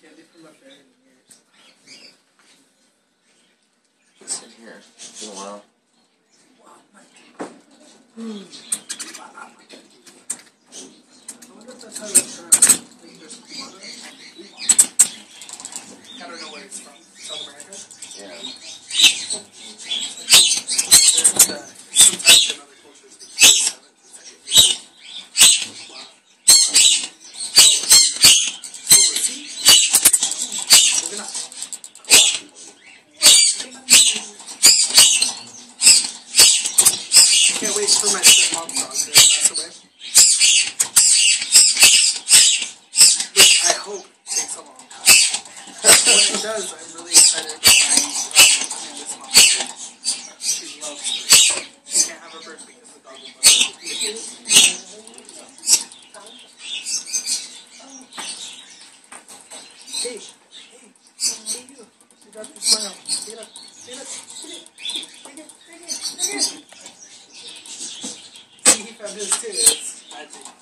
candy from my bed in years. It's in here. It's been a while. Wow, my I wonder if that's how it's there's water. I don't know where it's from. South America? Yeah. There's sometimes in other cultures they use it. Wow. See? Look at that. Can't wait for my stepmom's dog to pass away. Which I hope takes a long time. When it does, I'm really excited about buying this mom's bird. She loves birds. She can't have a bird because the dog will love it. Hey, you. You got to smile. Get up. Get up. Get it. Bring it. He found his too. It's magic.